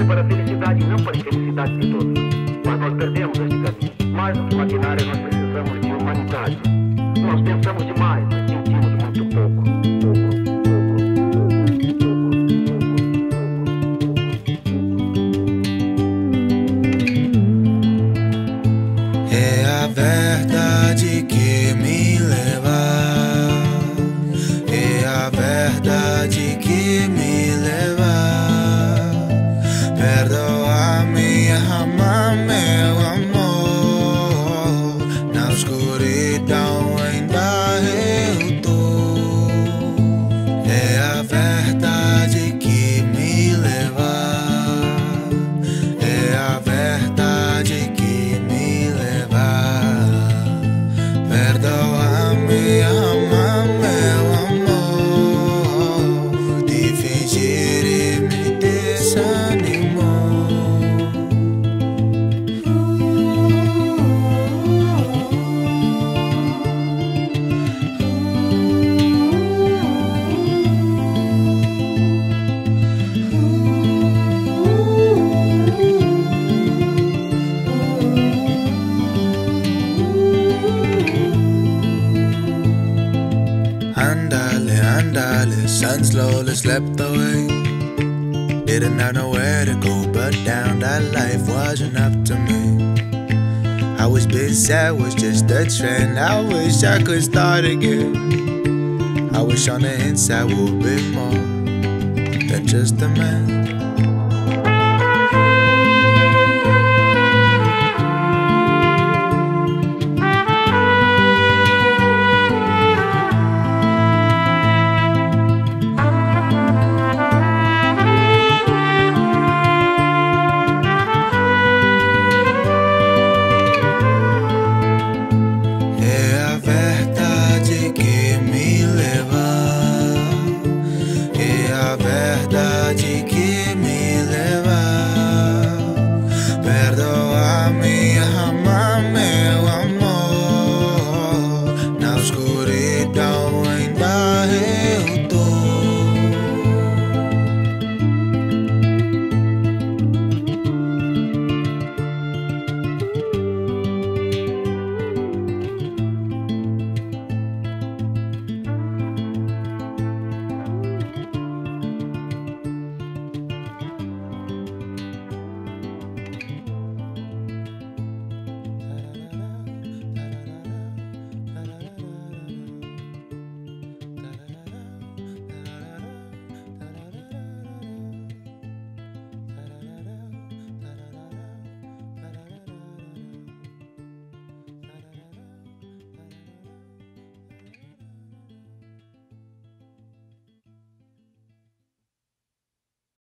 para a felicidade e não para a infelicidade de todos. Mas nós perdemos este caminho. Mais do que maquinária, nós precisamos de humanidade. Nós pensamos demais, mas sentimos muito pouco. É a verdade que me leva, é a verdade que me leva. Perdoa-me, ama meu amor, na escuridão ainda eu tô. É a verdade que me leva, é a verdade que me leva. Perdoa-me, ama meu amor, de fingir e me desanimou. Andale, andale, sun slowly slept away. Didn't have nowhere to go but down, that life wasn't up to me. I was busy, I was just a trend, I wish I could start again. I wish on the inside would be more than just a man. É a verdade que me leva, é a verdade que